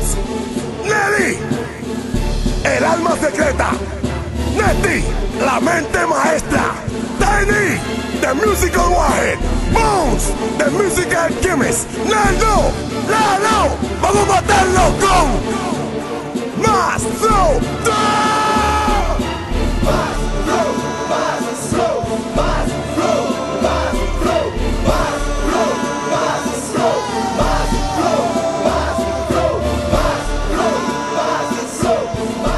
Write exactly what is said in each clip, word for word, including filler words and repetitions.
Bones, Nelly, el alma secreta, Nettie, la mente maestra, Tiny, the musical warhead, Bones, the musical alchemist, Nando, Lalo, vamos a matarlo con más flow. Más flow, más flow, más flow, más flow, más flow, más flow, más flow, más flow, más flow, más flow,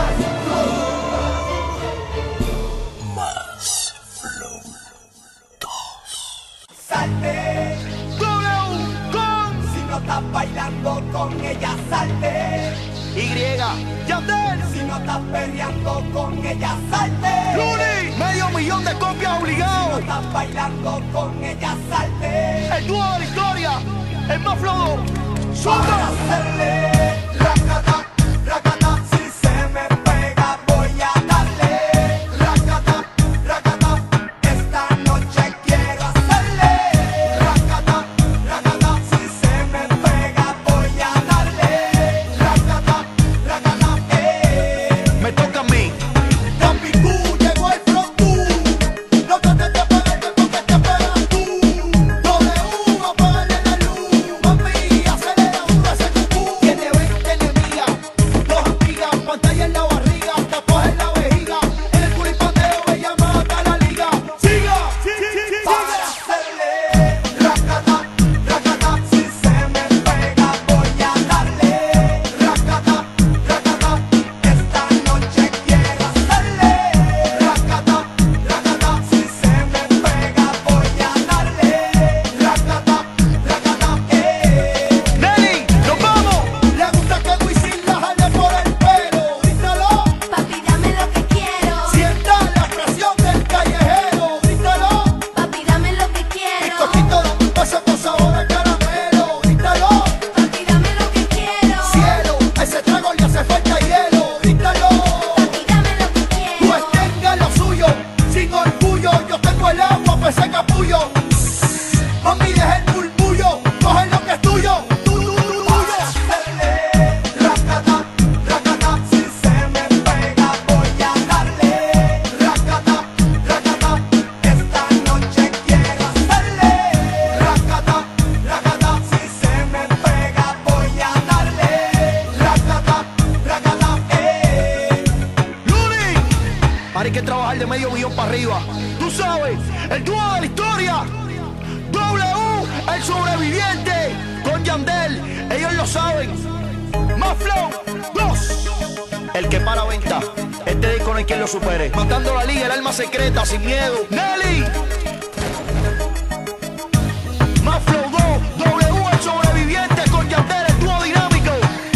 más flow, dos. Salte, W con si no estás bailando con ella, salte. Y, Yandel, Si no estás peleando con ella, salte. Luni, medio millón de copias Si no obligado. estás bailando con ella, salte. El dúo de la historia, el más flojo. Para Suelta. hacerle racata, racata, si se me pega voy a darle. Racata, racata, esta noche quiero hacerle. Racata, racata, si se me pega voy a darle. Racata, racata, eh. Me toca a mí. Papi, tú, llegó el flow, tú. No trates de pegarte porque te pegas tú. W, apágale la luz. Mami, acelera duro ese cucú. Tiene veinte enemigas, dos amigas, pantalla en la barriga, tapas en la vejiga. En el culipandeo ella mata la liga. ¡Siga! Para hacerle racata, racata, si se me pega voy a darle. Racata, racata, esta noche quiero hacerle. Racata, racata, si se me pega voy a darle. Racata, racata, eh. Nelly, nos vamos. Le gusta que Wisin la jale por el pelo. Grítalo, Papi, dame lo que quiero. sienta la presión del callejero. Grítalo, Papi, dame lo que quiero. coquito dando un beso con sabor a caramelo. Grítalo, Papi, dame lo que quiero. cielo, a ese trago le hace falta hielo. Grítalo, Papi, dame lo que quiero. pues tenga lo suyo, sin orgullo. Yo tengo el agua, pues ese capullo. Mami, deja el murmullo, coge lo que es tuyo. Para hacerle racata, racata, si se me pega voy a darle. Racata, racata, esta noche quiero hacerle. Racata, racata, si se me pega voy a darle. Racata, racata, eh. Luni, ahora hay que trabajar de medio millón para arriba. Tú sabes, el dúo de la historia. W, el sobreviviente. Con Yandel, ellos lo saben. Más flow, dos. El que para venta. Este disco no hay quien lo supere. Matando la liga, el alma secreta, sin miedo. Nelly. Más flow dos. W, el sobreviviente. Con Yandel, el dúo dinámico.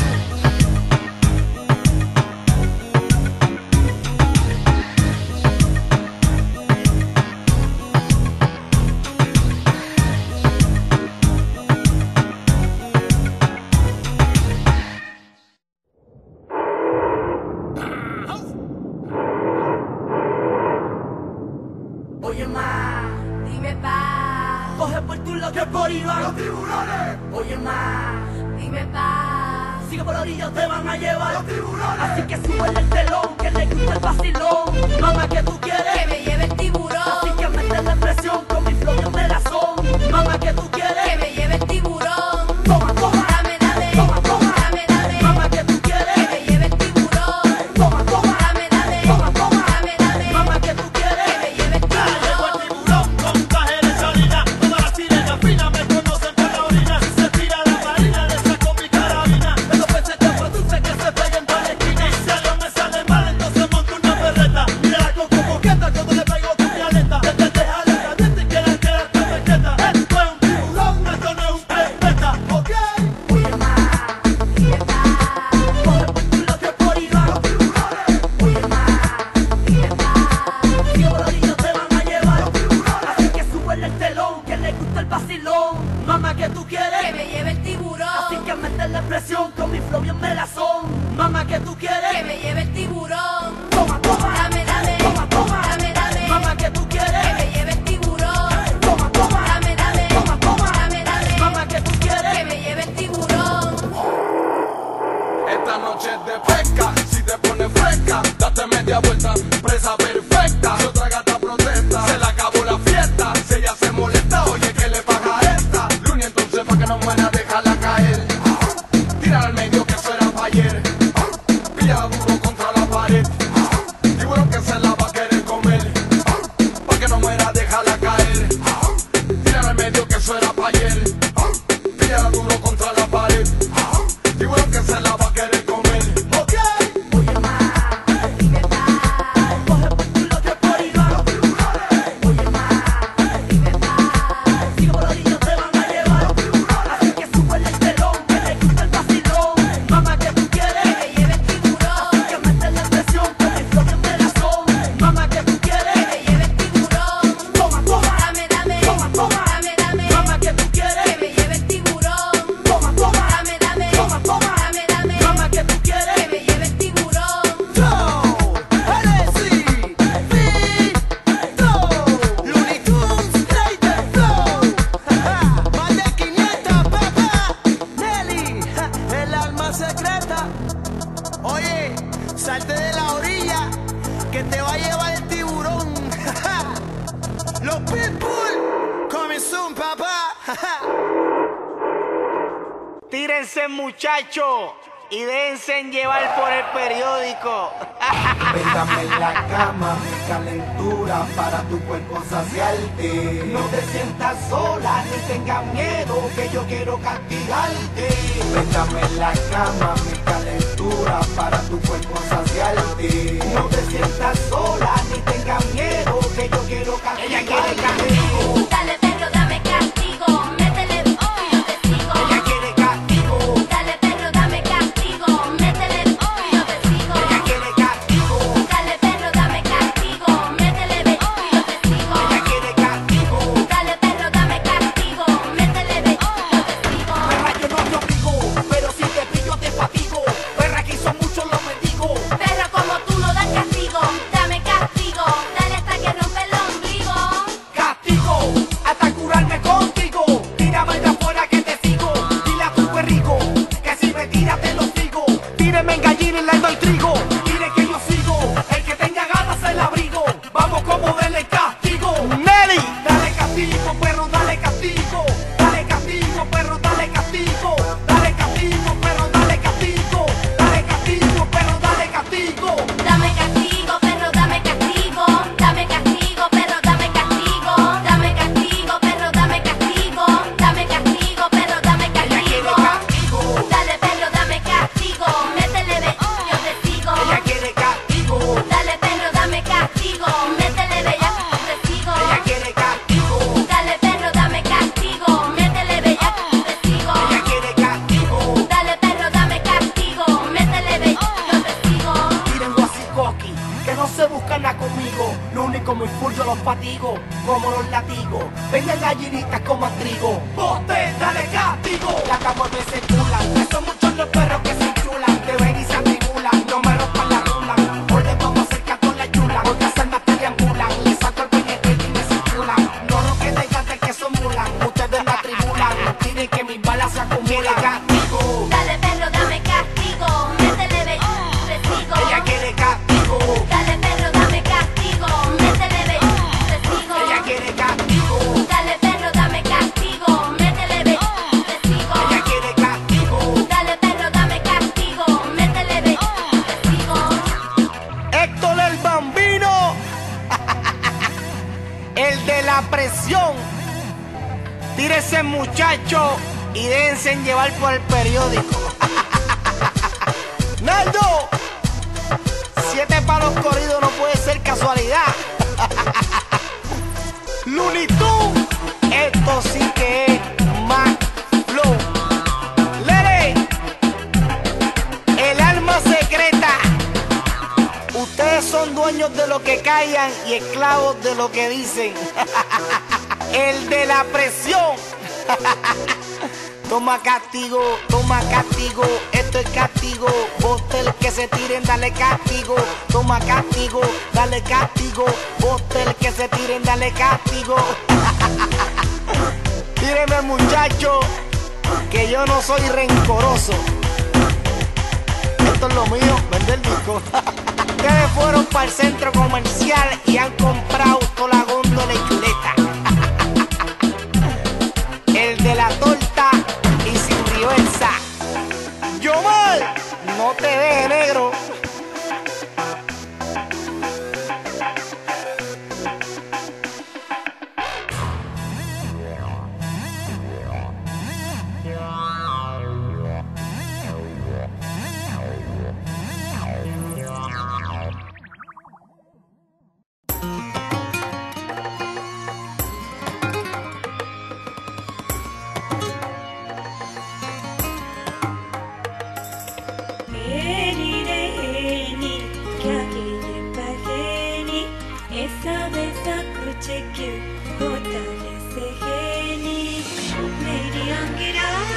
Oye, más, Dime pa. coge por tu lado que por ahí van los tiburones. Oye, más, Dime pa. sigue por la orilla, te van a llevar los tiburones. Así que sube el telón, que le gusta el vacilón. Mamá, que tú Que quieres, me lleve el tiburón. así que mete la presión con mi flow de razón. Mamá, que tú Que quieres, me lleve el tiburón. toma, toma, Dame, dame. toma, toma. Dame, dame. Mamá, que tú Que quieres, me lleve el tiburón. toma, toma, Dame, dame. toma, toma. Dame, dame. Mamá, que tú Que quieres. me lleve el tiburón. Tiburón con traje de salina, todas las sirenas finas me conocen por la orina. Si se tira la marina, le saco mi carabina. Esos peces que produce que se peguen para la esquina. Y si algo me sale mal, entonces monto una perreta. Mira la coco coqueta cuando le pego con mi aleta. Desde dejarle caliente y que la queda perfecta. Esto es un tiburón, esto no es un pepeta. Ok, oye, más, Dime pa. coge por tu lado que por ahí van los tiburones. Oye, más, Dime pa. sigue por la orilla, te van a llevar los tiburones. Así que sube el telón, que le gusta el vacilón. Mamá, que tú Que quieres, me lleve el tiburón. así que meterle presión con mi flow bien melazón. Mamá, que tú Que quieres, me lleve el tiburón. toma, toma, Dame, dame. toma, toma. Dame, dame. Mamá, que tú Que quieres, me lleve el tiburón. toma, toma. Dame, dame. Toma, toma. Dame, dame. Mamá, que tú Que quieres, me lleve el tiburón. no muera, déjala caer. Tira al medio que eso era pa' ayer. Pilla duro contra la pared. Tiburón que se la va a querer comer. Pa' que no muera, déjala caer. Tira al medio que eso era pa' ayer. Pilla duro contra la pared. Tiburón que se la va a querer comer. Ok. Oye más, libertad. Coge por culo de por ahí va. Oye más, libertad. Sigue por ahí, no te van a llevar. Así que sube el telón, que le gusta el vacilón. Mamá, que tú quieres, Que me lleve el tiburón. que metes la presión con el flow de razón. Mamá, que tú Que quieres, me lleve el tiburón. toma, toma. Dame, dame. Toma, toma. Dame, dame. Mamá, que tú Que quieres, me lleve el tiburón. toma, toma. Dame, dame. Toma, toma. Dame, dame. Mamá, que tú Que quieres. me lleve el tiburón. Looney Tunes, trae del flow. Más de quinientos, papá. Nelly, el alma secreta. Oye, salte de la orilla, que te va a llevar el tiburón. Los Pitbull, coming soon, papá. Tírense, muchachos, y déjense llevar por el periódico. Péntame en la cama, mi calentura para tu cuerpo saciarte. No te sientas sola ni tengas miedo, que yo quiero castigarte. Péntame en la cama, mi calentura para tu cuerpo saciarte. No te sientas sola ni tengas miedo, que yo quiero castigarte. Ella quiere castigo, Dale, perro, dame castigo. Métele, oh, yo te sigo. ella quiere castigo, Dale, perro, dame castigo. Métele, oh, yo te sigo. ella quiere castigo, Dale, perro, dame castigo. Métele, ve, oh, yo te sigo. ella quiere castigo. Dale, perro, dame castigo. Métele, ve, oh, yo te sigo. Perra, yo no te obligo, pero si te pillo te fatigo. Perra, aquí son muchos los mendigos. Perro como tú no das castigo. Dame castigo. Dale hasta que rompe el ombligo. Castigo, hasta curarme contigo. Tírame de afuera que te sigo. Dile a tu perrico que si me tira te lo sigo. Tíreme en gallina y le doy trigo. Tire que yo sigo, el que tenga ganas el abrigo. Vamos como denle castigo. Nelly, dale castigo, perro, dale castigo. Dale castigo, perro, dale castigo. Dale castigo, perro, dale castigo. Dale castigo, perro, dale castigo. Dame castigo, perro, dame castigo. Dame castigo, perro, dame castigo. Dame castigo, perro, dame castigo. Dame castigo, perro, dame Ella quiere castigo. castigo, Dale, perro, dame castigo. Métele, ve, yo te sigo. ella quiere castigo. Dale, perro, dame castigo. Métele, ve, ya te sigo. Ella quiere castigo, Dale, perro, dame castigo. Métele, ve, ya te sigo. ella quiere castigo. Dale, perro, dame castigo. Métele, ve, yo te sigo. Tiren guasicoqui, que no se buscan nada conmigo. Lo único muy full yo los fatigo, como los latigos. Vengan gallinitas como trigo. Bote, dale castigo. La cama me circulan, son muchos los perros que se enchulan. Te ven y se atribulan, no me rompan la rula. Hoy les vamos a hacer con la chula. Otras almas te deambulan, les saco el peñete y me circulan. No lo que tengan de que son mulan, ustedes me atribulan. Tienen que mis balas se acumulan. Castigo, Dale, perro, dame castigo. Métele, ve, te sigo. ella quiere castigo. Dale, perro, dame castigo. Métele, ve, te sigo. Ella quiere castigo, Dale, perro, dame castigo. Métele, ve, te sigo. ella quiere castigo. Dale, perro, dame castigo. Métele, ve, te sigo. Héctor el Bambino, el de la presión. Tírese, muchacho, y déjense llevar por el periódico. Naldo, siete palos corridos no puede ser casualidad. Looney Tunes, esto sí que es más flow. Lere, el alma secreta. Ustedes son dueños de lo que callan y esclavos de lo que dicen. El de la presión. Toma castigo, toma castigo, esto es castigo. Botel que se tiren, dale castigo. Toma castigo, dale castigo. Botel que se tiren, dale castigo. Tíreme, muchacho, que yo no soy rencoroso. Esto es lo mío, vender disco. Ustedes fueron para el centro comercial y han comprado toda la góndola y chuleta. El de la torta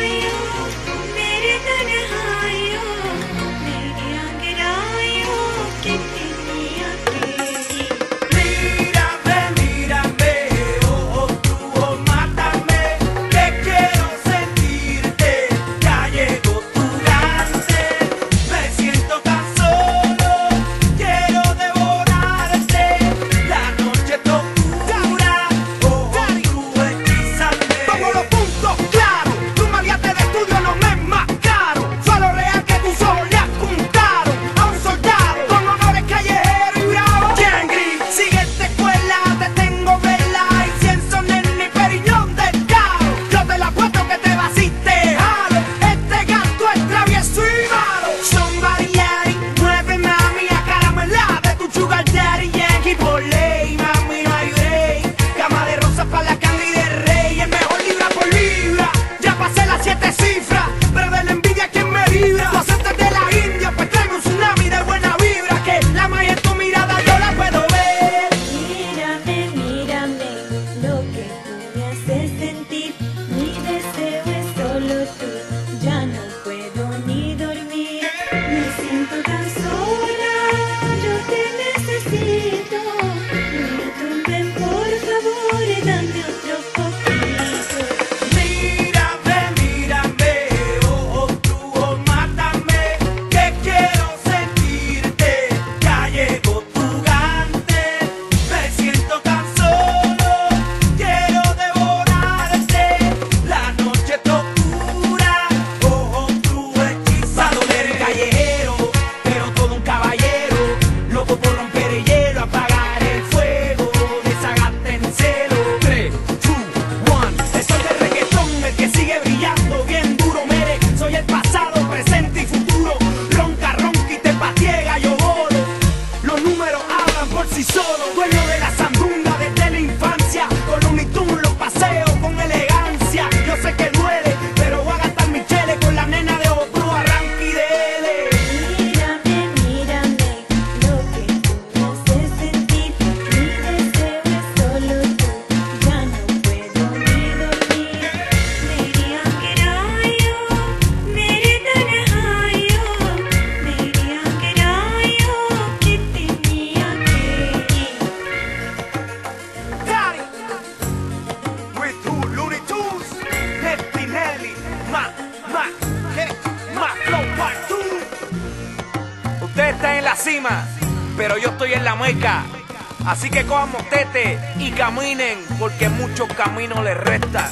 cima, pero yo estoy en la meca. Así que cojan motete y caminen, porque muchos caminos les restan.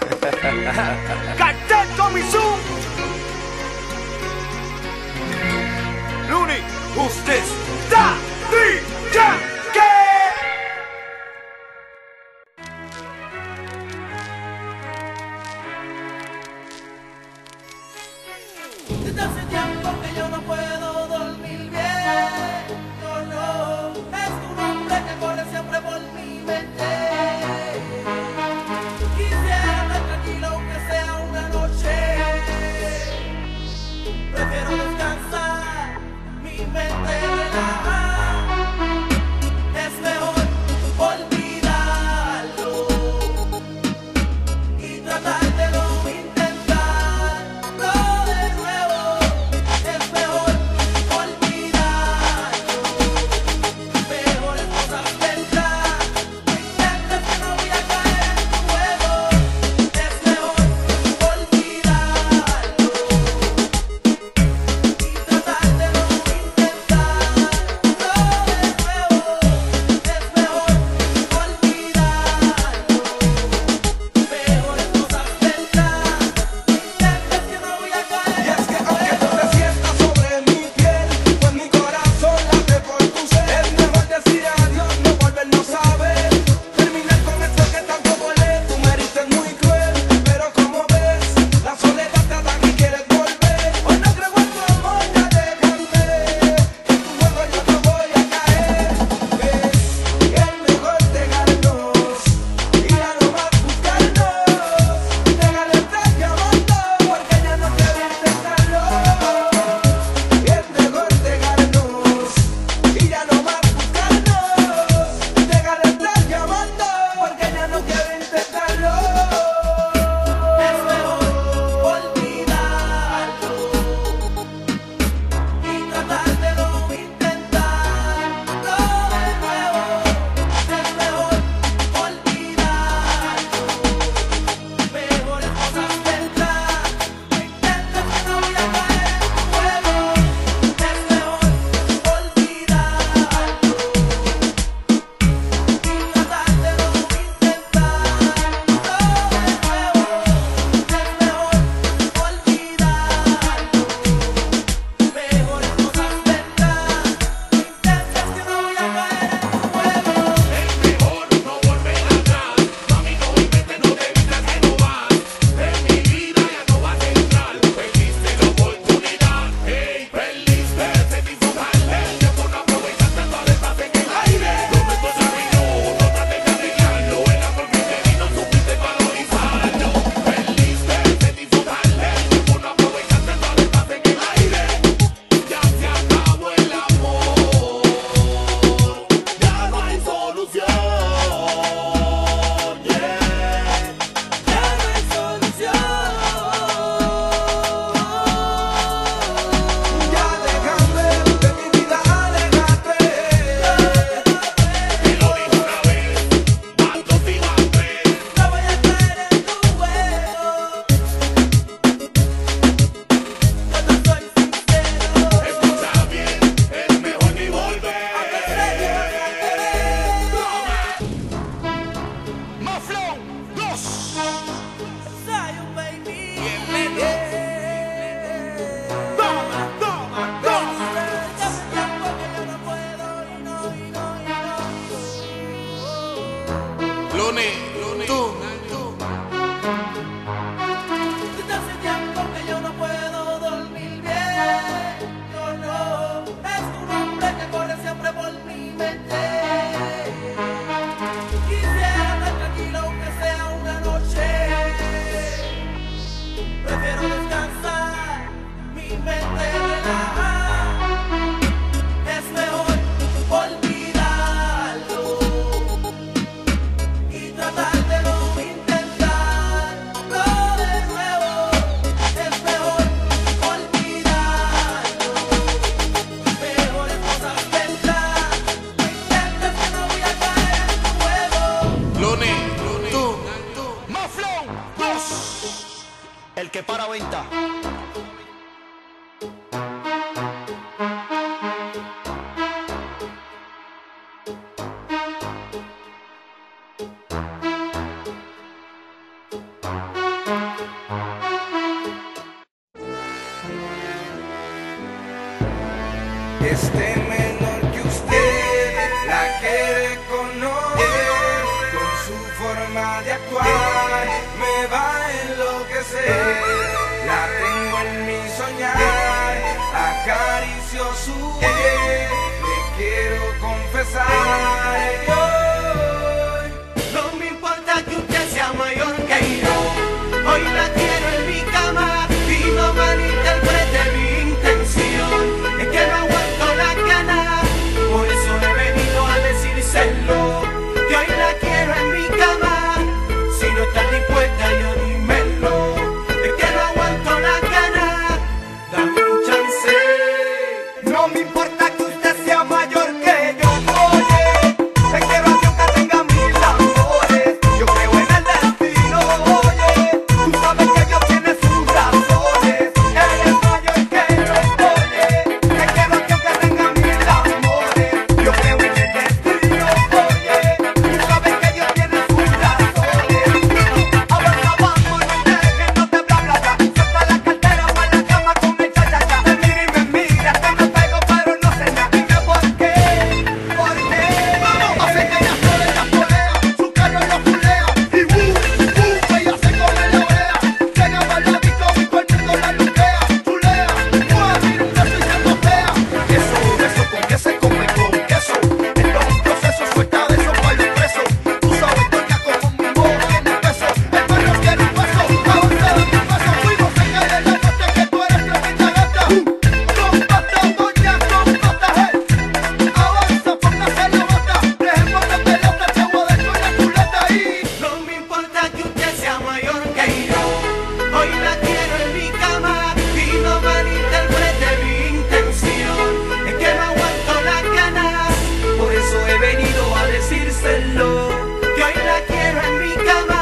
Cartel Comisión. Looney, who's this? Da, di, ya, que. Desde hace tiempo que yo no puedo dormir bien. No, no, es tu nombre que corre siempre por mi mente. Quisiera estar tranquilo aunque sea una noche. Prefiero descansar, mi mente relaja. Es mejor olvidarlo y tratar de no intentarlo de nuevo. Prefiero descansar, mi mente relaja. Es mejor olvidarlo y tratar de no intentarlo de nuevo. Es mejor olvidarlo. Mejores cosas vendrán. No intentes que no voy a caer en tu juego. Luni, tú, más flow, dos. El que para venta. Este menor que usted la quiere conocer, con su forma de actuar me va a enloquecer. La tengo en mi soñar, acaricio su piel, le quiero confesar. Hoy No me importa que usted sea mayor que yo. Hoy la quiero en mi cama y no malinterprete mi intención. Es que no aguanto la gana, por eso he venido a decírselo. Que hoy la quiero en mi cama. Si no estás dispuesta, ya dímelo. Es que no aguanto la gana, dame un chance. no me importa que usted sea mayor que yo, oye, te quiero a Dios que tenga mil amores. Yo creo en el destino, oye, tú sabes que Dios tiene sus razones. Eres mayor que yo, oye, te quiero a Dios que tenga mil amores. Yo creo en el destino, oye, tú sabes que Dios tiene sus razones. Avanza, vamos, no dejes, no te bla bla bla. Suelta la cartera o a la cama con el cha cha cha. Te miro y me mira, te me pego pero no sé nada. Dime por qué, por qué. Hace que ella sole, ella polea, su carro lo fulea. Y uh, uh, ella se come la orea. Llega para la disco y todo el mundo la luquea. Chulea, mueve, tira un beso y se postea. Eso, eso con que se come con queso. Esto es un proceso, suelta de eso para los presos. Tú sabes, doña, como mi voz tiene peso. El perro quiere un beso, avanza de mi paso. Fuimos a caer en la noche que tú eres tremenda gata. Uh, con pata, doña, con pata, hey. Avanza, póngase la bata. Dejemos de pelota, te voy a dar con la culata ahí. No me importa que usted sea mayor que yo. Hoy la quiero en mi cama y no malinterprete mi intención. Es que no aguanto las ganas, por eso he venido a decírselo. Que hoy la quiero en mi cama.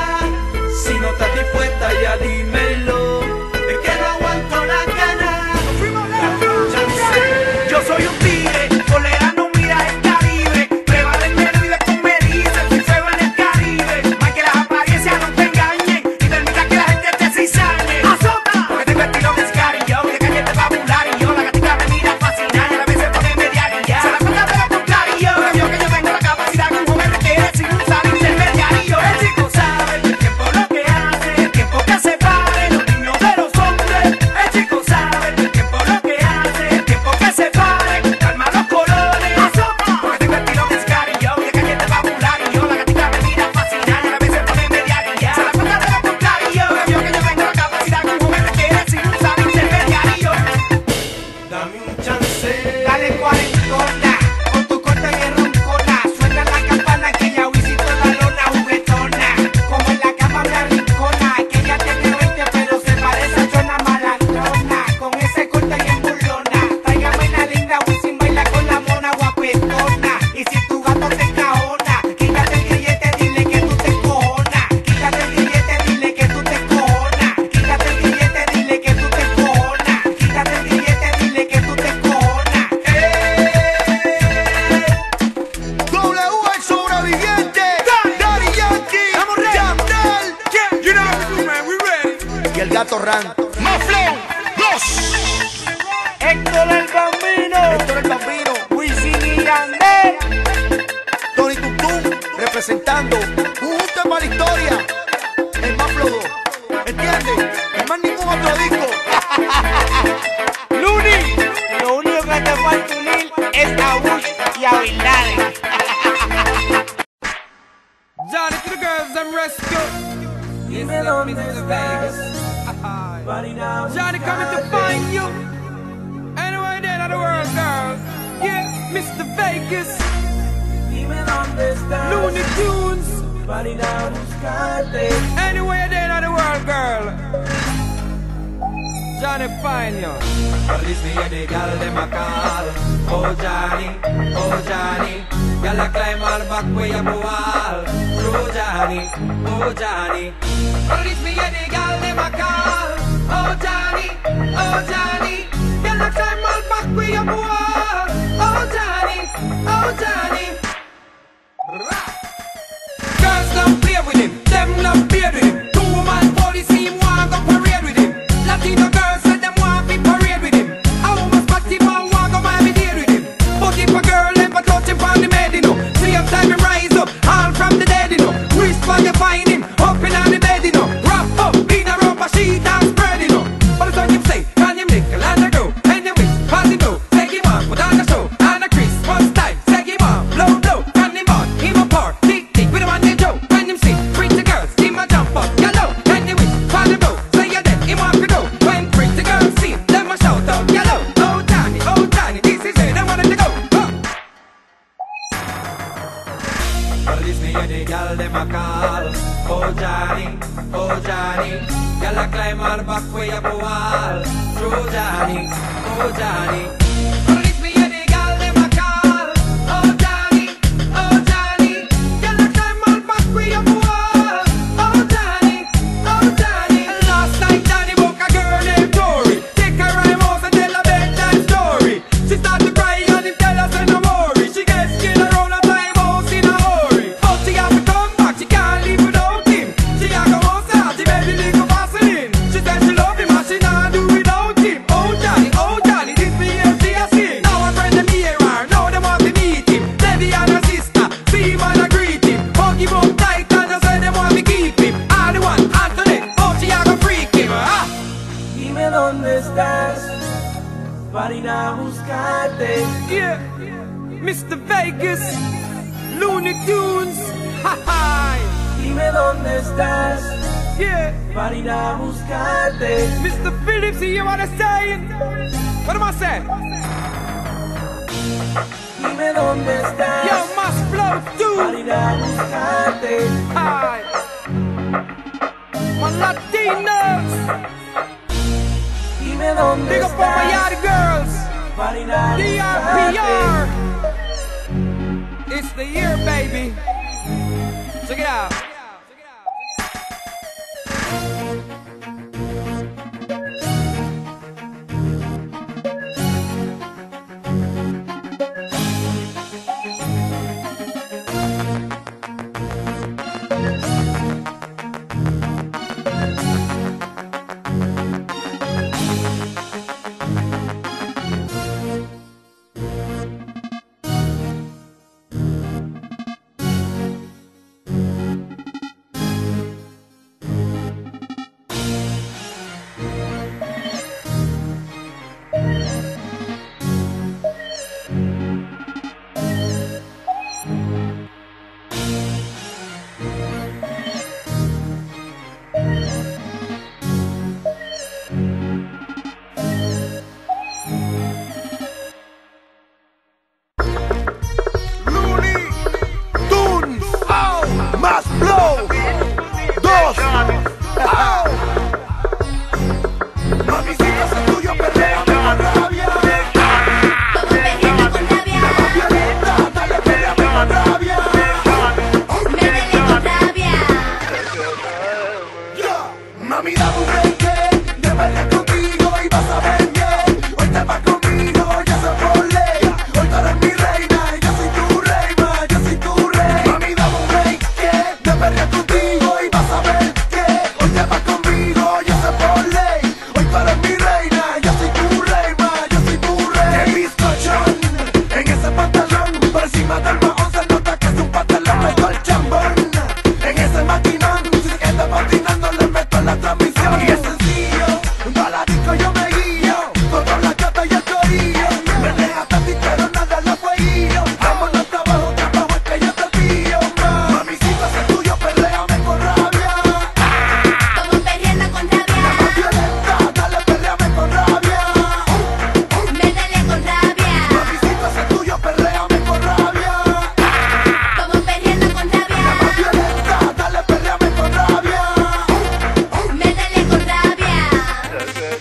Si no estás dispuesta, ya dímelo. Es que no aguanto las ganas. Dame un chance. Yo soy un tigre, tolerando mira el Caribe. Prueba del menú y después me dice, soy feo en el Caribe. Más que las apariencias no te engañen y permita que la gente te cizañe. ¡Azota! Porque tengo estilo de escarillo y de caliente popular y yo. La gatita me mira fascinada y a veces pone media guilla. Se la cuenta pero contrario, porque vio que yo tengo la capacidad que un joven requiere sin usar intermediario. El chico sabe el tiempo lo que hace, el tiempo que separe los niños de los hombres. El chico sabe el tiempo lo que hace, el tiempo que separe, calma los colores. ¡Azota! Porque tengo estilo de escarillo y de caliente popular y yo. La gatita me mira fascinada y a veces pone media guilla. Se la cuenta pero contrario, porque vio que yo tengo la capacidad que un joven requiere sin usar intermediario. Dame un chance. Dale cuarentona, con tu corte de roncona. Suena la campana que ya visito la lona juguetona. Como en la cama me arrincona, que ella tiene veinte pero se parece a Chona Malandrona. Con ese corte bien burlona, tráigame la linda Wisin, baila con la mona guapetona. Y si tu gato te encajona, quítate el grillete, dile que tú te encojonas. Quítate el grillete, dile que tú te encojonas. Quítate el grillete, dile que tú te encojonas. Quítate el grillete, dile que tú te encojonas. W el sobreviviente, Daddy Yankee, Yandel, y el gato Ran. Más flow, dos. Héctor el Bambino, Héctor el Bambino, Wisin y Yandel. Tony Tuntún, representando un tema de la historia. El más flow dos. ¿Entiendes? El más ningún otro disco. Luni, lo único que te falta unir es a Bush y a Bin Laden. Johnny to the girls, I'm rescue. Yes, let me to Vegas. Johnny coming to find you. Anywhere there in the world, girl. Yeah, Mister Vegas. Looney Tunes. Anywhere there in the world, girl. Johnny find you. Police me and the gal dem a call. Oh Johnny, oh Johnny. Gal a climb all back where you go all. Oh Johnny, oh Johnny. Police me and the gal dem a call. Oh Johnny, oh Johnny. Gal a climb all back where you go all. Oh Johnny, oh Johnny. Girls don't play with him, them not play with him. Two man police him want go parade with him. Latino girls say them want be parade with him. A woman spot him and want go Miami Dade with him. But if a girl ever touch him from the bed, you know, same time he rise up, all from the dead, you know. Whisper you find him, up in on the bed, you know. Wrap up in a rubber sheet and spread, you know. But the time him say, can you make a land go? And you wish, pass him go, take him on, put on the show. And a Christmas time, take him on, blow, blow, can him on, him a par, tick, tick, with him on the Joe. When him sing, pretty girls, him a jump up, yellow. And you wish, pass him go, say you dead, him want to go. When pretty girls see, them a shout out, yellow. Oh Johnny, oh Johnny, this is it, they wanted to go. Huh. Police me and the gal dem a call. Oh Johnny, oh Johnny. Gal a climb all back where you go all. True Johnny, oh Johnny. Police me and the gal dem a call. Oh Johnny, oh Johnny. Gal a climb all back where you go all. Oh Johnny, oh Johnny. Last night Johnny book a girl named Tori. Take her rhyme house and tell a bedtime story. She start to cry and he tell us no worry. She gets scared around a time house in a hurry. But she have to come back, she can't live without him. She a go outside, she baby little Vaseline. She said she love him and she not do without him. Oh Johnny, oh Johnny, this be here she a sing. Now a friend them hear her, now them want to meet him. Lady and her sister, see him and a greet him. Hug him up tight and just say them want to keep him. All the one, Anthony, oh she a go freak him. Ah. Dime dónde estás para ir a buscarte. Yeah, Mister Vegas, Looney Tunes. Ha ha. Dime dónde estás. Yeah, para ir a buscarte. Mister Phillips, you hear what I say? What am I saying? Dime dónde estás. Yo, must flow too. Para ir a buscarte. Hi. My Latinos. Dime dónde Big up all my yard girls. D R P R. It's the year, baby. Check it out.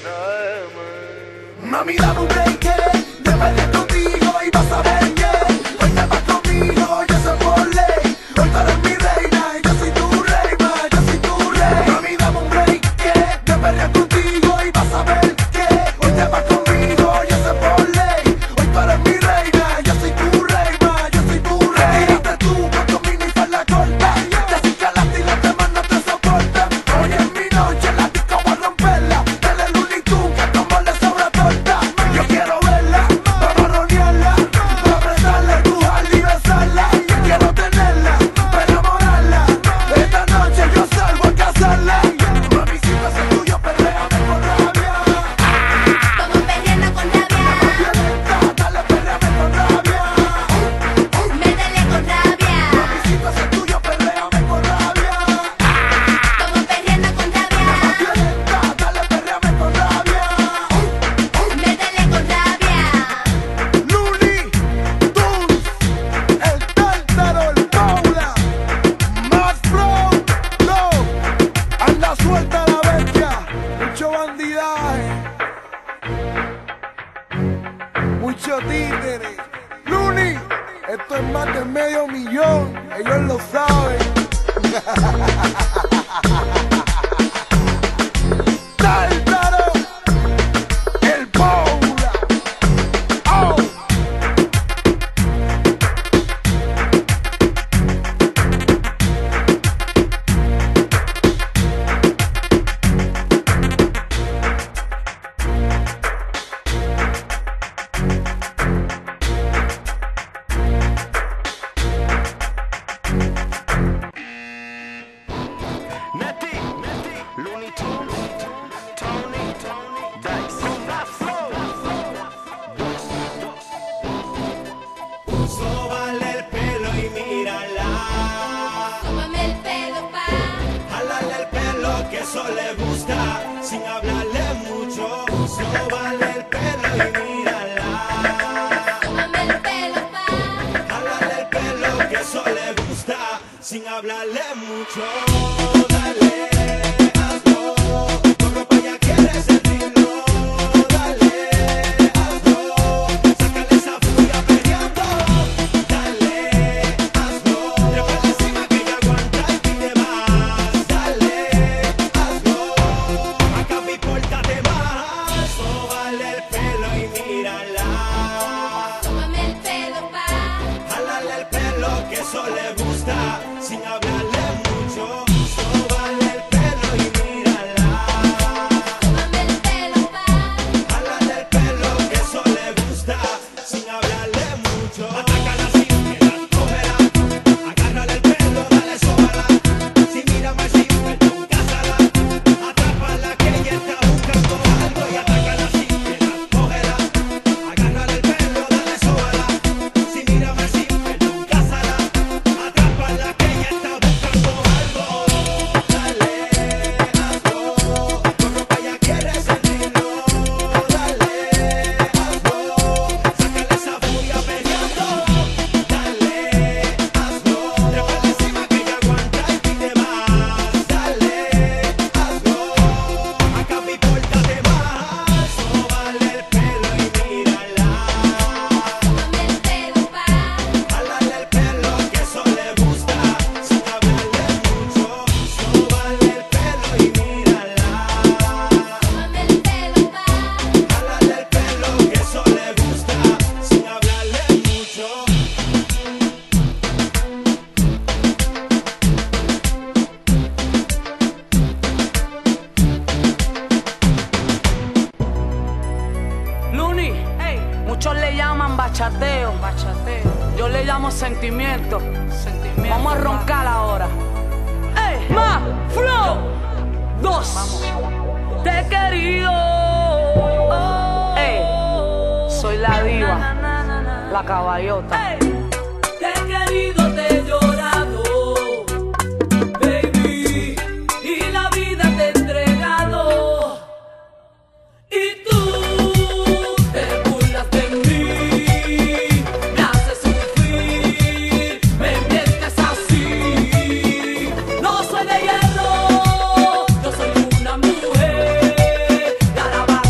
Mami, dame un break, que me peleé contigo y vas a ver que hoy te vas conmigo, yo soy por ley. Hoy tú eres mi reina y yo soy tu rey, ma, yo soy tu rey. Mami, dame un break, que me peleé contigo y vas a ver que hoy te vas conmigo, yo soy por ley. Hoy tú eres mi reina, yo soy tu rey, ma, yo soy tu rey. Tírate tú con tu mini falda corta, te acicalaste y las demás no te soportan. Hoy es mi noche, la disco voy a romperla. Dale el Looney Tunes que como le sobra torta. Yo quiero verla, vamos a ronearla, para apretarla, empujarla y besarla. Quiero tenerla, para enamorarla. Esta noche yo salgo a casarla. Mami, si no es tuyo, perréame con rabia. Como perreando con rabia, Violenta, dale, perréame con rabia. métele con rabia. Mami, si no es tuyo, perréame con rabia. Como perreando con rabia, Violenta, dale, perréame con rabia. métele con rabia. Looney Tunes, el tártaro, el Paula, más flow, no, anda suelta la bestia, mucho bandidaje, mucho títere. Looney, esto es más de medio millón, ellos lo saben. Tártaro, el Paula, oh. Neti, Looney Tunes, Tony, Dice, Sóbale el pelo y mírala. Tómame el pelo, pa. Jálale el pelo que eso le gusta, sin hablarle mucho. Sóbale el pelo y mírala. Tómame el pelo, pa. Jálale el pelo que eso le gusta, sin hablarle mucho. Dale, hazlo, con ropa ya quieres sentirlo. Dale, hazlo, sácale esa furia peleando. Dale, hazlo, trépale encima que ella aguanta y pide más. Dale, hazlo, acá mi pórtate más. Sóbale el pelo y mírala. Tómame el pelo, pa. Jálale el pelo que eso le gusta, sin hablarle mucho. Sóbale el pelo y mírala. Tómame el pelo, pa. Jálale el pelo que eso le gusta, sin hablarle mucho. Atácala sin piedad, cógela. Agárrale el pelo, dale, sóbala. Si mira más simple, tú cásala. Atrápala que ella está buscando algo. Y atácala sin piedad, cógela. Agárrale el pelo, dale, sóbala. Si mira más simple, tú cásala. Atrápala que ella está buscando algo. Dale, hazlo, con ropa ya quieres sentirlo. Dale, hazlo, sácale esa furia peleando. Dale, hazlo, trépale encima que ella aguanta y pide más. Dale, hazlo, acá mi pórtate más. Sóbale el pelo y mírala. Tómame el pelo, pa. Jálale el pelo que eso le gusta, sin hablarle mucho. Sóbale el pelo y mírala. Tómame el pelo, pa. Jálale el pelo que eso le gusta, sin hablarle mucho. Looney, muchos le llaman bachateo. Yo le llamo sentimiento. Vamos a roncar ahora. Ey, más flow. Dos. Te he querido. Ey, soy la diva, la caballota. Te he querido, te he llorado, baby, y la vida te he entregado. Y tú te burlas de mí, me haces sufrir, me mientes así. No soy de hierro, yo soy una mujer, carabajal.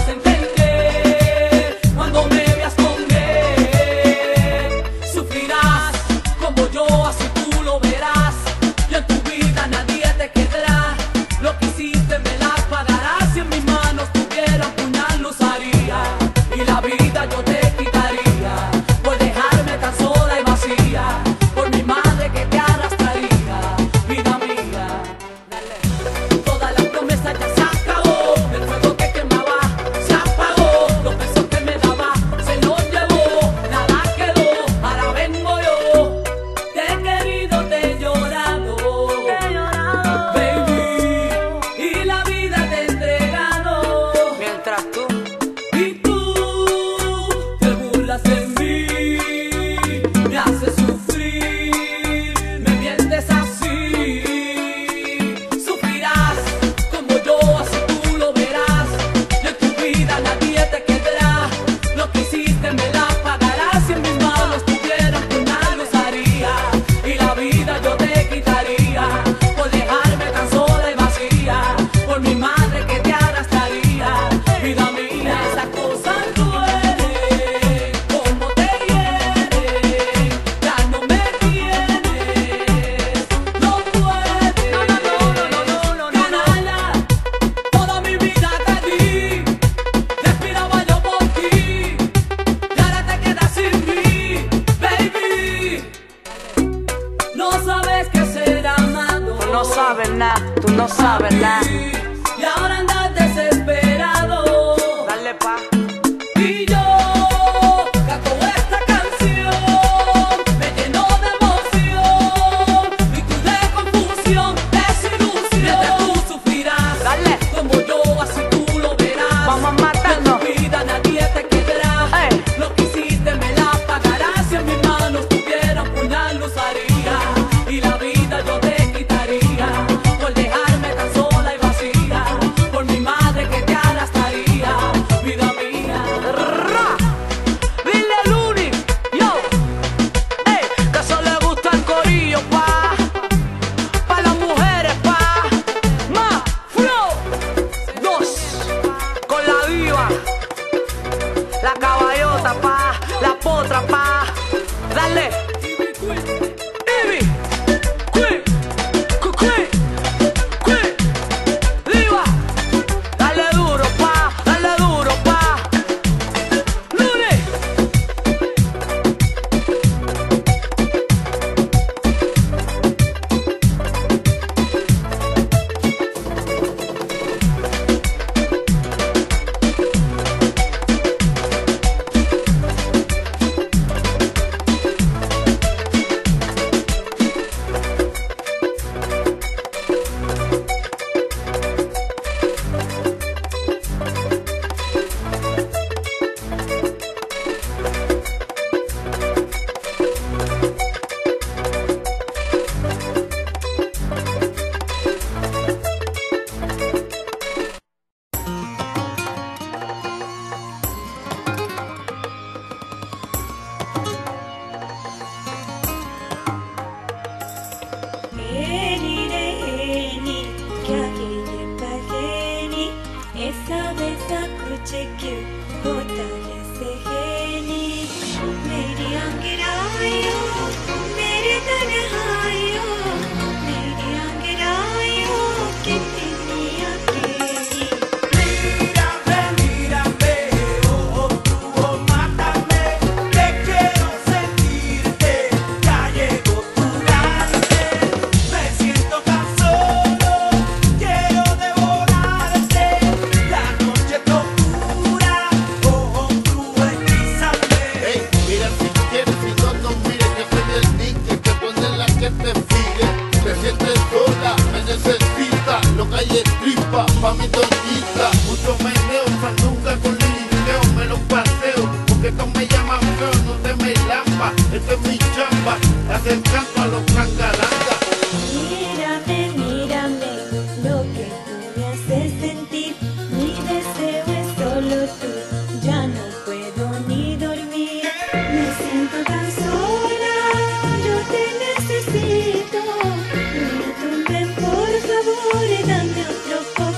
Pa' mi tortita, mucho meneo, sandunga con lilineo, me los paseo, porque estos me llaman feo, no te me lampa, esto es mi chamba, hacer canto a los cangalangas. Mírame, mírame, lo que tú me haces sentir, mi deseo es solo tú, ya no puedo ni dormir, me siento tan sola, yo te necesito, no me tumben, por favor, dame otro poco.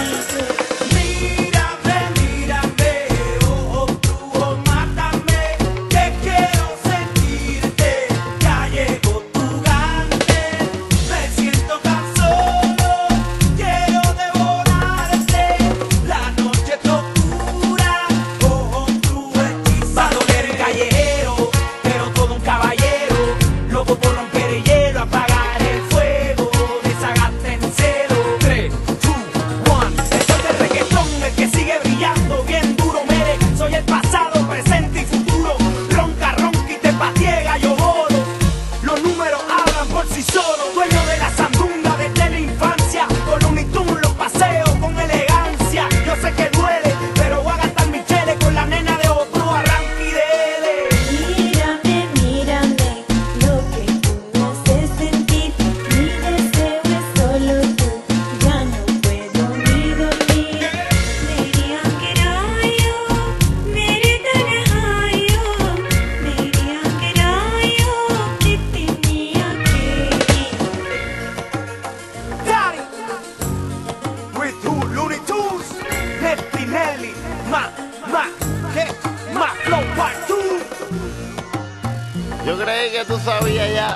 Yo creí que tú sabías ya.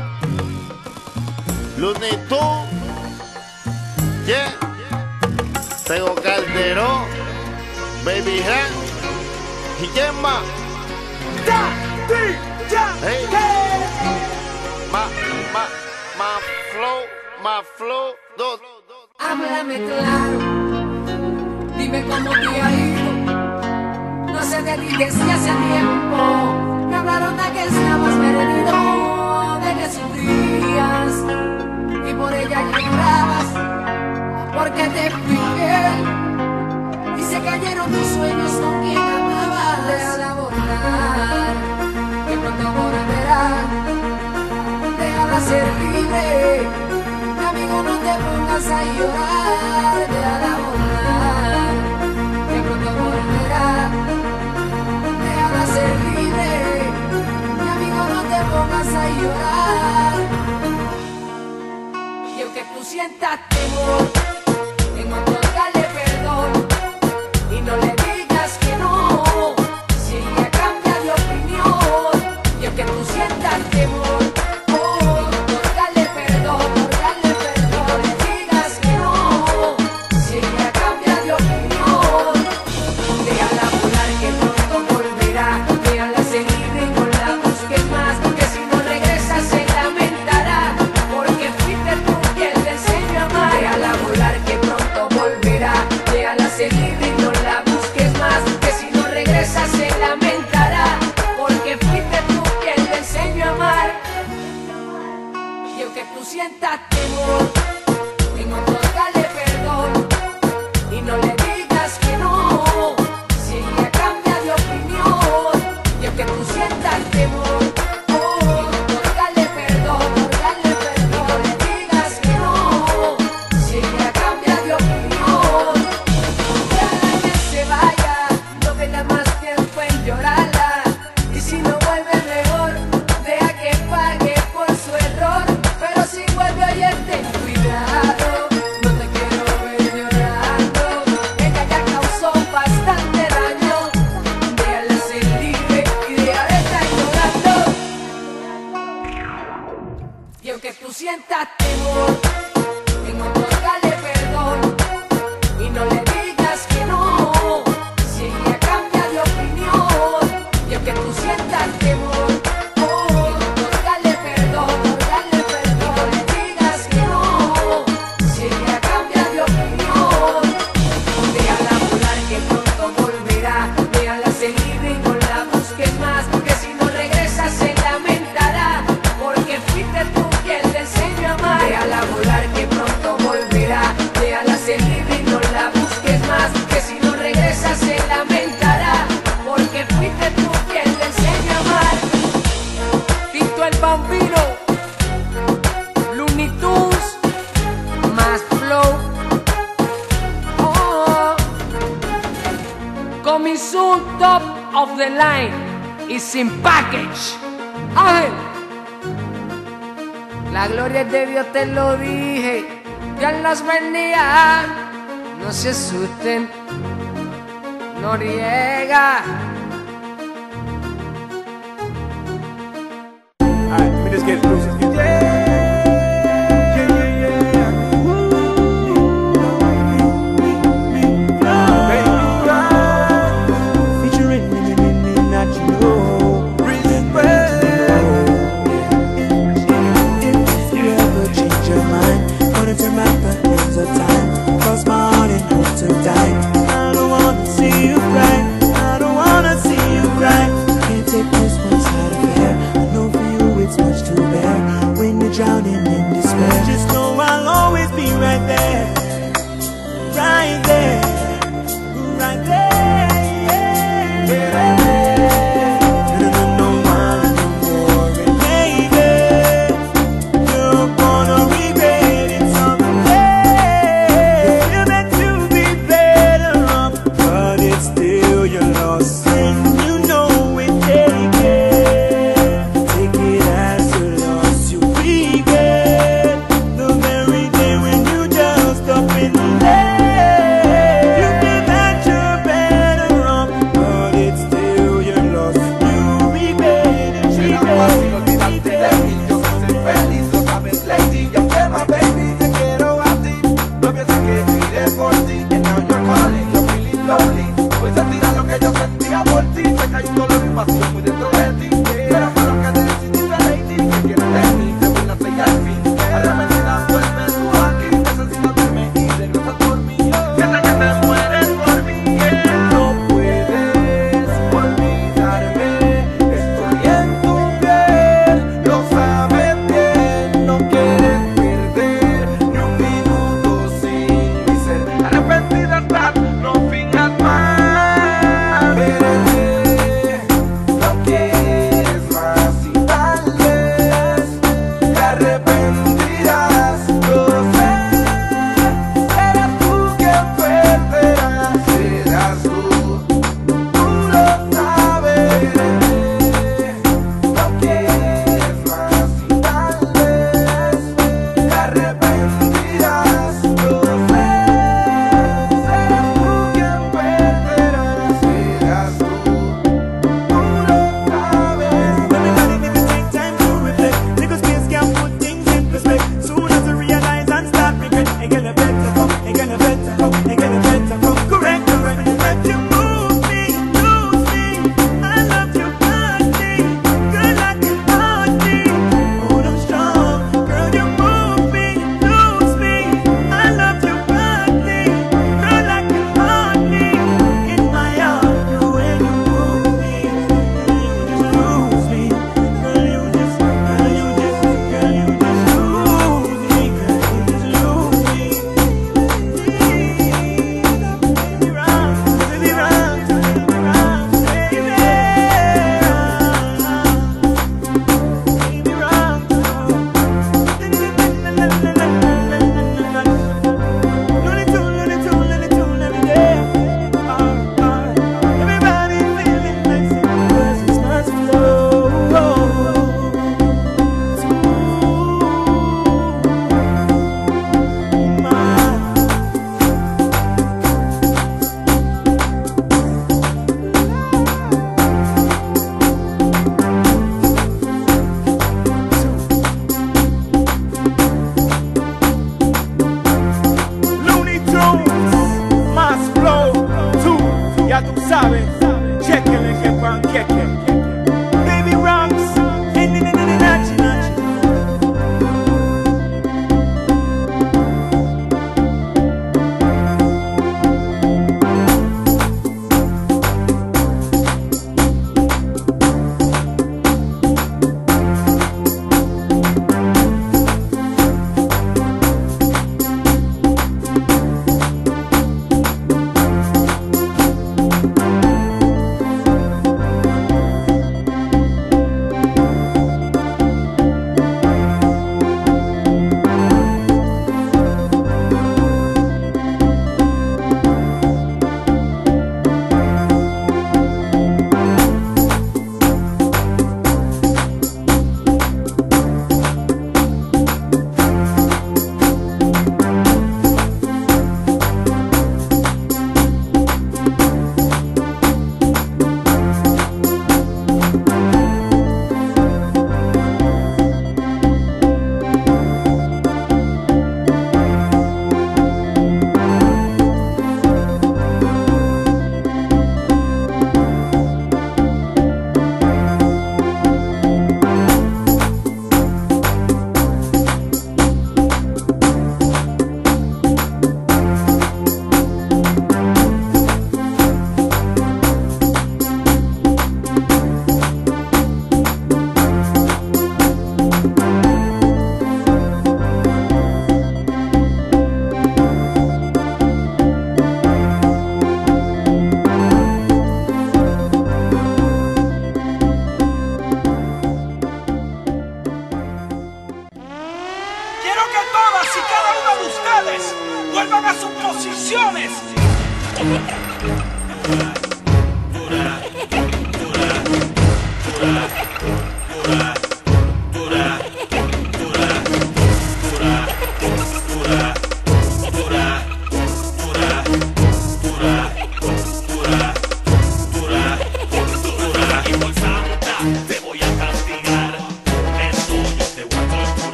Looney Tunes. ¿Quién? Tego Calderón. Baby Han. ¿Y quién más? Hey. Ma, ma, ma flow, ma flow, dos. Háblame claro, dime cómo te ha ido. No sé de ti desde hace tiempo. Me hablaron de que estabas perdido, de que sufrías y por ella llorabas, porque te fui fiel y se cayeron tus sueños con quien amabas. Déjala volar, que pronto volverá. Déjala ser libre, mi amigo, no te pongas a llorar. Déjala volar, que pronto volverá. Déjala ser libre, mi amigo, no te pongas a llorar. Y aunque tú sientas temor, tengo que darle perdón y no le digas que no, si ella cambia de opinión. Y aunque tú sientas temor, oh, por darle perdón, por darle perdón, no le digas que no, si ella cambia de opinión. Déjala volar, que pronto volverá. Déjala ser libre y no la busques más, que si no regresa se lamentará, porque fuiste tú quien le enseñó a amar. Déjala volar. Comis un top of the line y sin package. Ángel, la gloria es de Dios, te lo dije. Dios los bendiga. No se asusten, Noriega. Alright, let me just get loose. Let's get I don't wanna see you cry. I don't wanna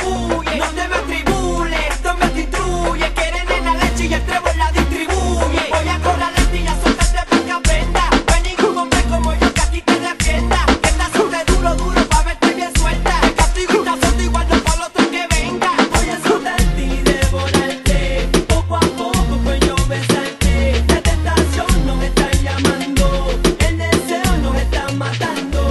retribuye. No te me atribules, esto me destruye. Quieren en la leche y el trébol la distribuye. Voy a correr la y a soltarte para que aprenda. No hay ningún hombre como yo que a ti te defienda. Esta suerte duro, duro pa' verte bien suelta. Te castigo y te azoto igual no por otro que venga. Voy a soltarte y devorarte. Poco a poco pues yo besarte. La tentación no me está llamando. El deseo no me está matando.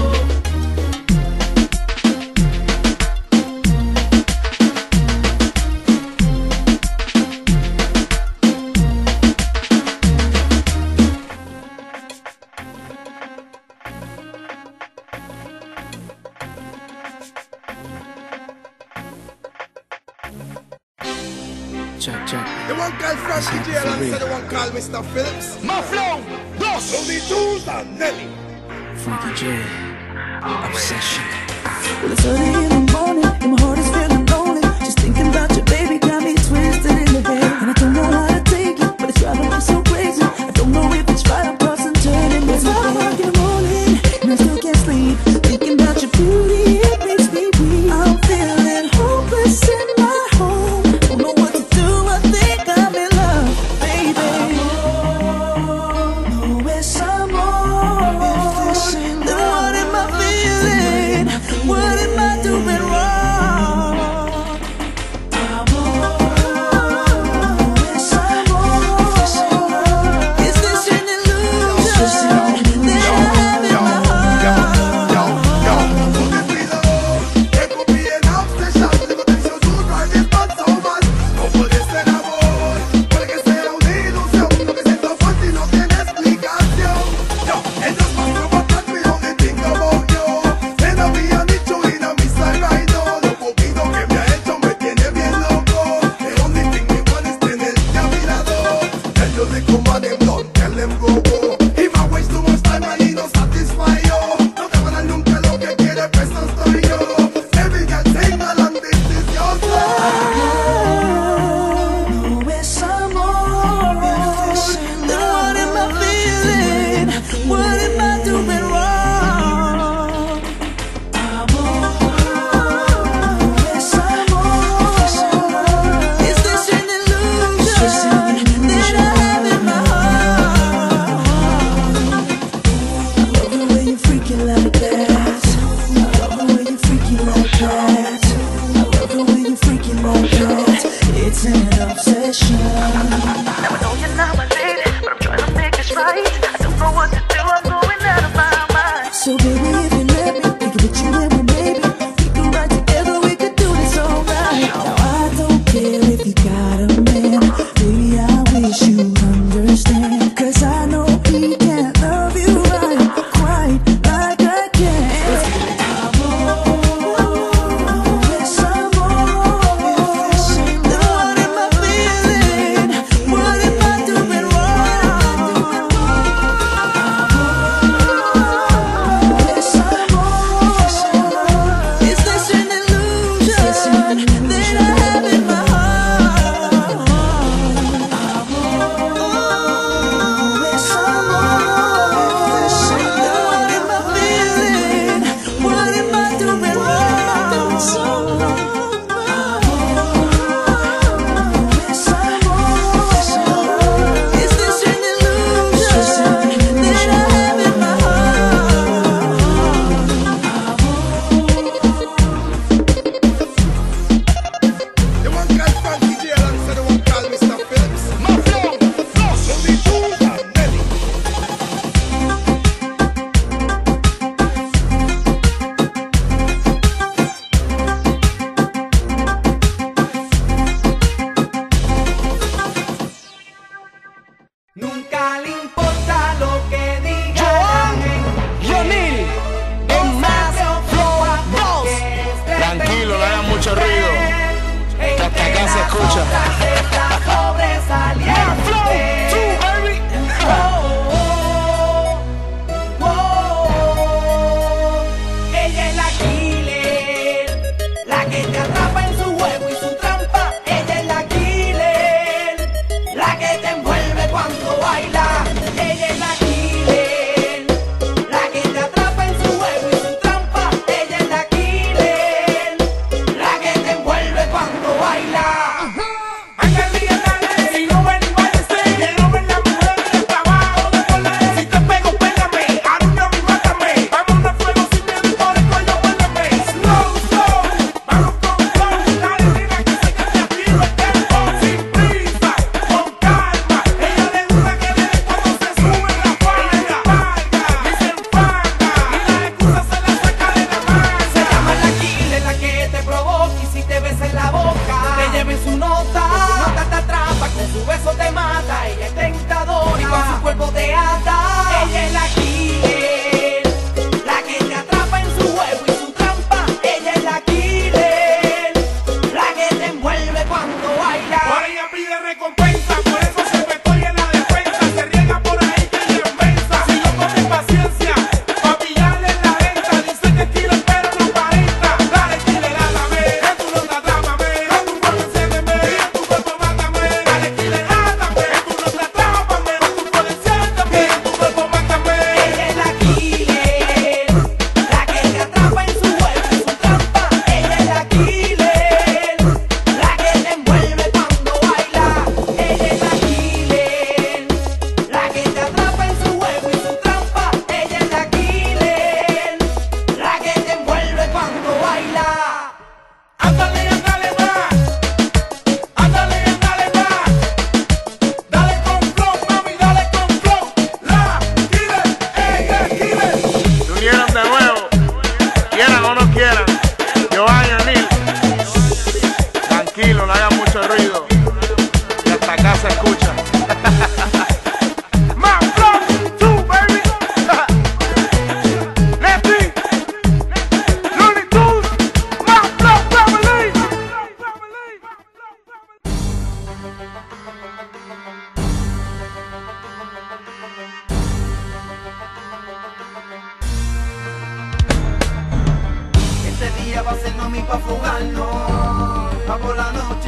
Check, check. The one called Frankie J alongside the one called Mister Phillips. Más flow, dos. Looney Tunes and Nelly. Frankie J. Obsession. Well, it's early in the morning and my heart is feeling lonely. Just thinking about your baby got me twisted in the head. And I don't know how to take it, but it's driving me so crazy. I don't know if it's right, I'm tossing, turning. It's five o'clock in the morning and I still can't sleep. Thinking about your beauty, it makes me weak. I'm feeling hopeless in my home. Don't know what to do, I think I'm in love, baby. No, it's amor. Then what am I feeling? What am I doing wrong? It's amor. Is this an illusion that I have in my heart? It could be an obsession. Digo, tensión sutra y espanto más. No puede ser amor, puede que sea una ilusión. Lo que siento fuerte y no tiene explicación. Yo, it just must go back and we only think about you. Se no había dicho in a mi side right now. Lo poquito que me ha hecho me tiene bien loco. The only thing me want is tenerte a mi lado. Tell you the command them done, tell them go go. If I waste too much time and he no satisfy you, no te van a dar nunca lo que quiere, pues no estoy yo. Baby girl, sing along, this is your song. No, it's amor. Then what am I feeling? What am I doing wrong? It's amor. Is this an illusion that I have in my heart? I love the way you freaking like that. I love the way you freaking like that. I love the way you freaking like that. It's an obsession. Now I know you're not my lady, but I'm trying to make this right. I don't know what to do, I'm going out of my mind. So baby, if you let me, we can put you in with maybe. We can ride together, we could do this all night. Now I don't care if you got a man. Baby, I wish you'd understand. Cause I know he can't love you right, quite like I can. It's amor. Then what am I feeling? What am I doing wrong? It's amor. Is this an illusion that I have in my heart? It's amor. Then what am I feeling? What am I doing wrong? It's amor. Is this an illusion that I have in my heart? The one called Frankie J alongside the one called Mister Phillips. Más flow, dos. Looney Tunes and Nelly. Nunca le importa lo que diga la gente. Yonil, en Más Flow dos. Tranquilo, no hagan mucho ruido, que hasta acá se escucha. Más Flow two, baby. Ella es la killer, la que te atrapa en su juego y su trampa. Ella es la killer, la que te envuelve cuando baila. Ella es la killer, la que te atrapa en su juego y su trampa. Ella es la killer, la que te envuelve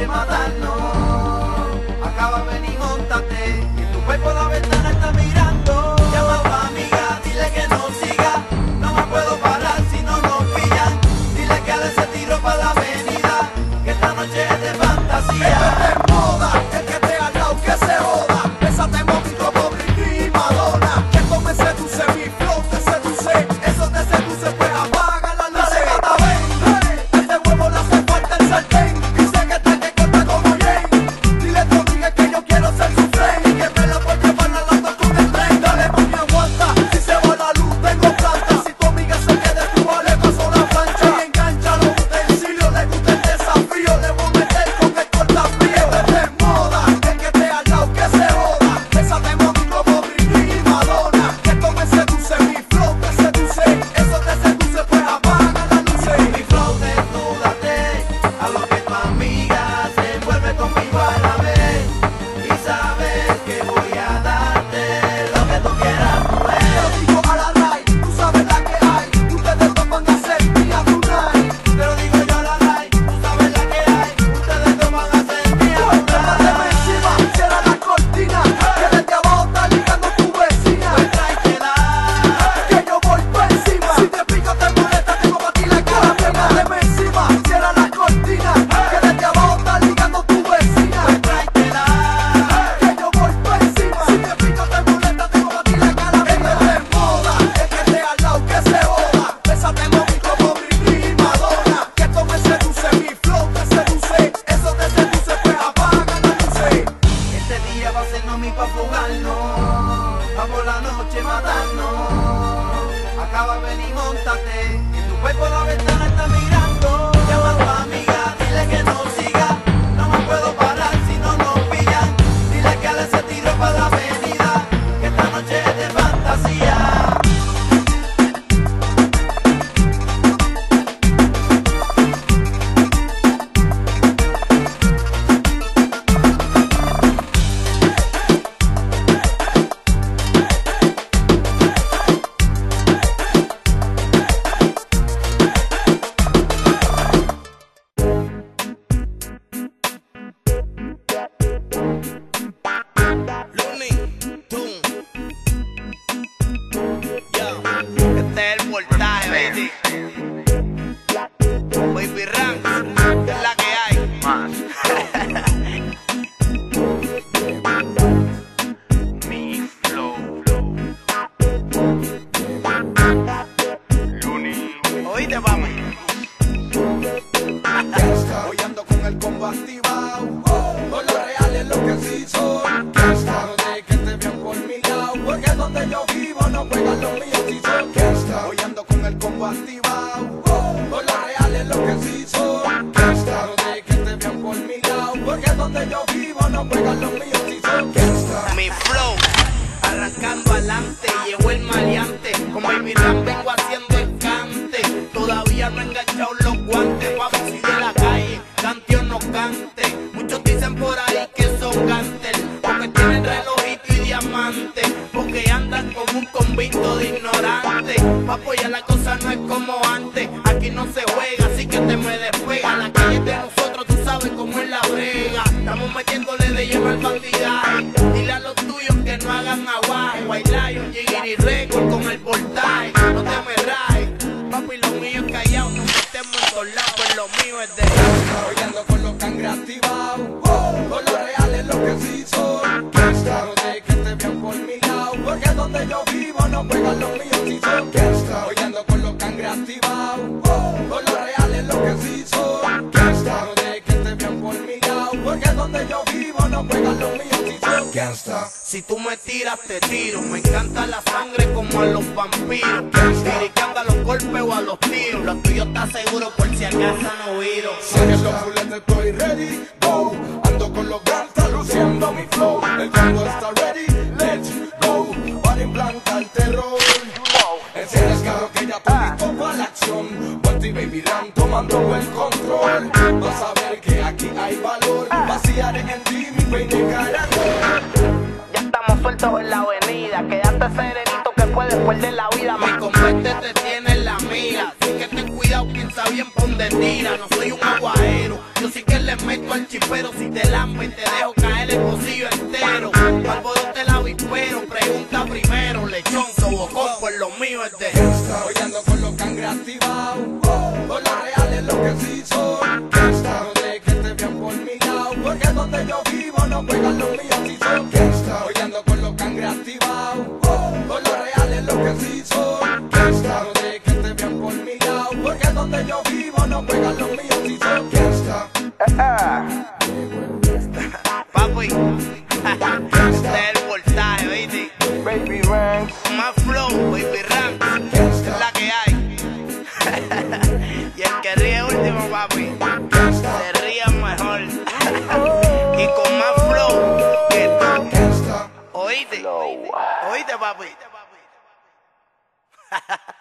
noche matarnos. Acaba, ven y móntate, que tu cuerpo la ventana está mirando. Llama a tu amiga, dile que no siga, no me puedo parar si no nos pillan. Dile que ale ese tiro pa' la avenida, que esta noche es de fantasía. Esto es de moda, el que esté al lado que se joda. Bésate mami como Britney y Madonna. Que esto me seduce, mi flow te seduce. Eso te seduce, pues apaga la luz. Dale gata, ven, hey, este huevo le hace falta el sartén. Dice que está que corta como Jane. Dile a tu amiga que yo quiero ser su friend y que me la por llevar a las dos con el tren. Dale mami, aguanta, si se va la luz tengo planta. Si tu amiga se quede, tú vale paso la plancha. Y engancha los utensilios, le gusta el desafío. Le voy a meter con el cortafrío. Esto es de moda, el que esté al lado que se joda. Bésate mami como Britney y Madonna. Que esto me seduce, mi flow te seduce. Eso te seduce, pues apaga las luces. Mi flow desnúdate, a lo que tu amiga se envuelve conmigo a la vez. Y sabes que voy a darte lo que tú quieras, pues. Te lo digo a la Ray, tú sabes la que hay. Ustedes dos van a ser mía tonight. Te lo digo yo a la Ray, tú sabes la que hay. Ustedes dos van a ser mías Tómateme encima, cierra la cortina. Que desde abajo está ligando tu vecina. Pues tráetela, Que yo voy pa' encima. Si te pico te molesta, tengo pa' ti la carabina. Tómateme encima, cierra la cortina. Que desde abajo está ligando tu vecina. pues tráetela. Que yo voy pa' encima. Si te pico te molesta, tengo pa' ti la carabina. Esto es de moda, el que esté al lado que se joda. Bésate mami como Britney y Madonna. Que esto me seduce, mi flow te seduce. Eso te seduce, pues apaga las luces. Este día va a ser no mi pa' fugarnos, pa' por la noche matarnos. Acaba, ven y móntate, que tu cuerpo la ventana está mirando. Llama a tu amiga, dile que no siga, no me puedo parar si no nos pillan. Dile que ale ese tiro pa' la avenida, que esta noche es de fantasía. Looney Tunes. Yo, este es el voltaje, baby. Baby Ranks, es la que hay. Mi flow. Looney. Oíste, mami. Hoy ando con el combo activado. Con lo real es lo que sí son. Gangsta, no de que te vean por mi lado. Porque donde yo vivo no juegan los míos si son. Gangsta, hoy ando con el combo activado. Con lo real es lo que sí son. Gangsta, no de que te vean por mi lado. Porque donde yo vivo no juegan los míos si son. Gangsta. Mi flow, arrancando adelante, llegó el maleante. Con Baby Ram vengo haciendo escante. Todavía no he enganchado los guantes. Vamos si de la calle, cante o no cante. Muchos dicen por ahí que son gantel, porque tienen relojito y diamante, porque andan como un convicto de ignorante. Papo, ya la cosa no es como antes. Aquí no se juega, así que te me despega. La calle es de nosotros, tú sabes cómo es la brega. Estamos metiéndole de lleno al bandidaje. Dile a los tuyos que no hagan aguaje. White Lion, Jiggy Record con el voltaje. No te me rajes, papi, lo mío es callado. No metemos en todos lados, pues lo mío es de Hoy ando con los cangre activados. Con lo real es lo que sí son. Gangsta, no de que te vean por mi lado. Porque donde yo vivo no juegan los míos si son. Gangsta, hoy ando con los cangre activados. Con lo real es lo que sí son. Gangsta, no de que te vean por mi lado. Porque donde yo vivo no juegan los míos si son. Gangsta. Si tú me tiras, te tiro. Me encanta la sangre como a los vampiros. Diricando a los golpes o a los tiros. Lo tuyo está seguro por si acaso no viro. Saquen los fuletes, estoy ready, go. Ando con los gangsters luciendo mi flow. El combo está ready, let's go. Para implantar el terror. Enciende el carro que ya estoy listo para la acción. Bunty y Baby Ram tomando el control. Vas a ver que aquí hay valor. Vaciaré en ti mi peine caracol. Ya estamos sueltos en la avenida. Quédate serenito que puedes perder la vida. Mi compete te tiene en la mira. Así que ten cuidado, piensa bien por donde tira. No soy un aguajero, yo sí que le meto al chipero. Si te lambe te dejo caer el bolsillo entero. Alborote la vispero, pregunta primero. Lechón, sobocón, pues lo mío es de Hoy ando con los cangres activados, con los reales lo que sí son. No de que te vean por mi lado, porque donde yo vivo no juegan los míos si son. Hoy ando con los cangres activados, con los reales lo que sí son. No de que te vean por mi lado, porque donde yo vivo no juegan los míos si son. papi. Este es el voltaje, ¿viste? Baby Ranks. Más flow, baby rank. Es la que hay. Y el que ríe último, papi, se ríe mejor. Y con más flow que tú. ¿Oíste? ¿Oíste, papi?